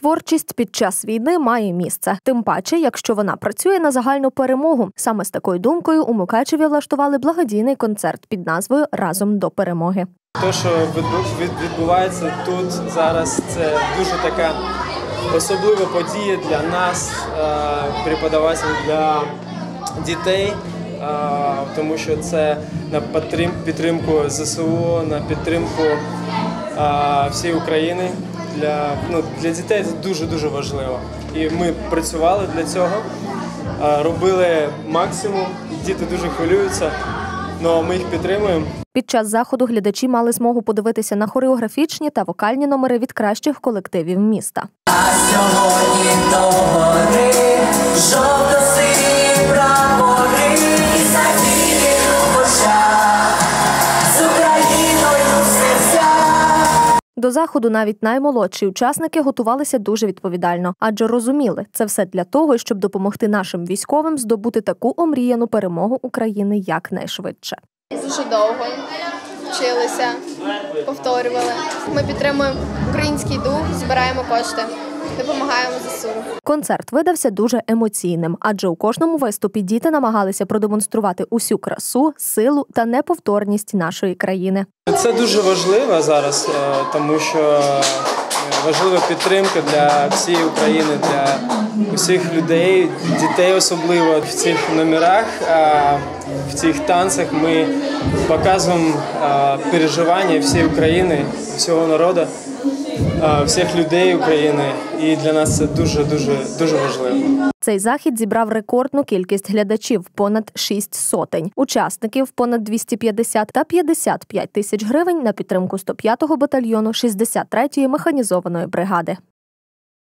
Творчість під час війни має місце. Тим паче, якщо вона працює на загальну перемогу. Саме з такою думкою у Мукачеві влаштували благодійний концерт під назвою «Разом до перемоги». Те, що відбувається тут зараз, це дуже така особлива подія для нас, преподавателів, для дітей, тому що це на підтримку ЗСУ, на підтримку всієї України. Для дітей це дуже-дуже важливо. І ми працювали для цього, робили максимум, діти дуже хвилюються, але ми їх підтримуємо. Під час заходу глядачі мали змогу подивитися на хореографічні та вокальні номери від кращих колективів міста. А сьогодні до гори жовто-сині прапори і завіє у очах з Україною в серцях. До заходу навіть наймолодші учасники готувалися дуже відповідально, адже розуміли, це все для того, щоб допомогти нашим військовим здобути таку омріяну перемогу України якнайшвидше. Дуже довго вчилися, повторювали. Ми підтримуємо український дух, збираємо кошти, допомагаємо ЗСУ. Концерт видався дуже емоційним, адже у кожному виступі діти намагалися продемонструвати усю красу, силу та неповторність нашої країни. Це дуже важливо зараз, тому що важлива підтримка для всієї України, для усіх людей, дітей особливо. В цих номерах, в цих танцях ми показуємо переживання всієї України, всього народу, всіх людей України. І для нас це дуже важливо. Цей захід зібрав рекордну кількість глядачів – понад 6 сотень. Учасників – понад 250 та 55 тисяч гривень на підтримку 105-го батальйону 63-ї механізованої бригади.